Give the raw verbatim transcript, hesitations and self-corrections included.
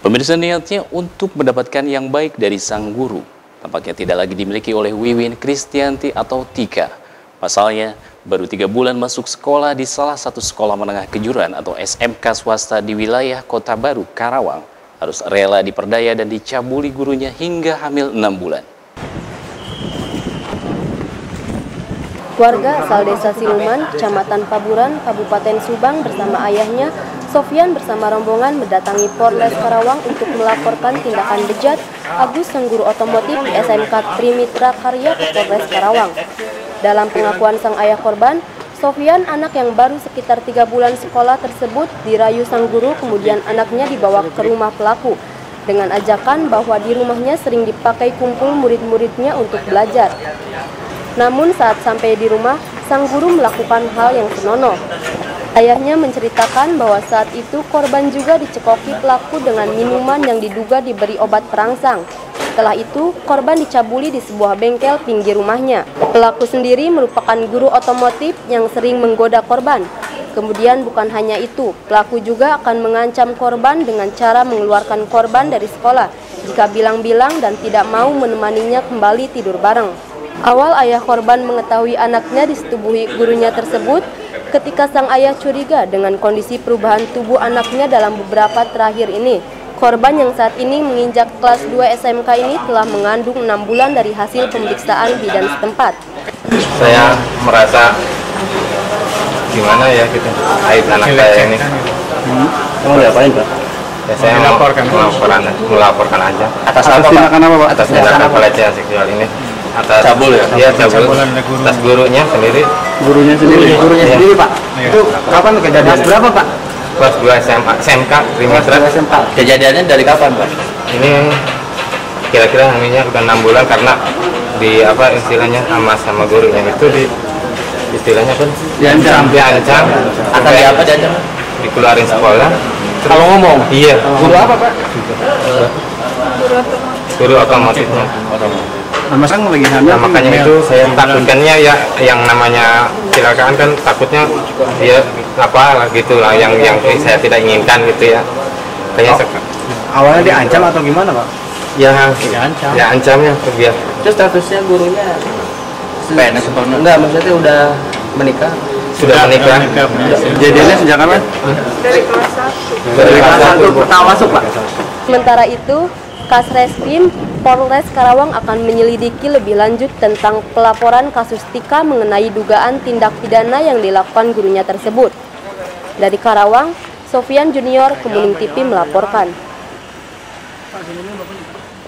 Pemirsa, niatnya untuk mendapatkan yang baik dari sang guru tampaknya tidak lagi dimiliki oleh Wiwin Kristianti atau Tika. Pasalnya, baru tiga bulan masuk sekolah di salah satu sekolah menengah kejuruan atau S M K swasta di wilayah Kota Baru, Karawang, harus rela diperdaya dan dicabuli gurunya hingga hamil enam bulan. Warga asal desa Siluman, Kecamatan Paburan, Kabupaten Subang bersama ayahnya, Sofyan bersama rombongan mendatangi Polres Karawang untuk melaporkan tindakan bejat Agus sang guru otomotif di S M K Trimitra Karya ke Polres Karawang. Dalam pengakuan sang ayah korban, Sofyan, anak yang baru sekitar tiga bulan sekolah tersebut, dirayu sang guru, kemudian anaknya dibawa ke rumah pelaku dengan ajakan bahwa di rumahnya sering dipakai kumpul murid-muridnya untuk belajar. Namun saat sampai di rumah, sang guru melakukan hal yang senonoh. Ayahnya menceritakan bahwa saat itu korban juga dicekoki pelaku dengan minuman yang diduga diberi obat perangsang. Setelah itu, korban dicabuli di sebuah bengkel pinggir rumahnya. Pelaku sendiri merupakan guru otomotif yang sering menggoda korban. Kemudian bukan hanya itu, pelaku juga akan mengancam korban dengan cara mengeluarkan korban dari sekolah jika bilang-bilang dan tidak mau menemaninya kembali tidur bareng. Awal ayah korban mengetahui anaknya disetubuhi gurunya tersebut ketika sang ayah curiga dengan kondisi perubahan tubuh anaknya dalam beberapa terakhir ini. Korban yang saat ini menginjak kelas dua S M K ini telah mengandung enam bulan dari hasil pemeriksaan bidan setempat. Saya merasa gimana ya gitu, aib anak saya ini. Hmm. Kamu diapain, Pak? Ya, saya melaporkan, melaporkan, melaporkan aja. Atas, atas tindakan apa, Pak? Atas tindakan pelecehan seksual ini. Atas cabul ya? Iya, cabul. Atas gurunya sendiri. Gurunya sendiri. Gurunya ya. sendiri, Pak. Ya. Itu kapan kejadian? Kelas berapa, Pak? Kelas dua S M A, S M K, Trimitra. S M K. Kejadiannya dari kapan, Pak? Ini kira-kira hamilnya udah enam bulan karena di apa istilahnya sama sama gurunya itu di istilahnya kan diancam. Diancam. Akan di apa diancam? Dikeluarin sekolah. Kalau ngomong? Iya. Guru apa, Pak? Guru otomotifnya. Nah, masa lagi hamil? Nah, makanya itu saya takutkannya ya yang namanya kecelakaan kan takutnya dia apa gitu lah yang yang saya tidak inginkan gitu ya. Kayaknya oh, awalnya diancam atau gimana, Pak? Ya, diancam. Ya ancamnya biar. Terus statusnya gurunya P N S atau enggak? Maksudnya udah menikah? Sudah menikah. Jadinya sejak kapan? Dari kelas satu. Dari kelas satu pertama masuk, Pak. Sementara itu, Kasreskrim Polres Karawang akan menyelidiki lebih lanjut tentang pelaporan kasus Tika mengenai dugaan tindak pidana yang dilakukan gurunya tersebut. Dari Karawang, Sofyan Junior, Kemuning T V melaporkan.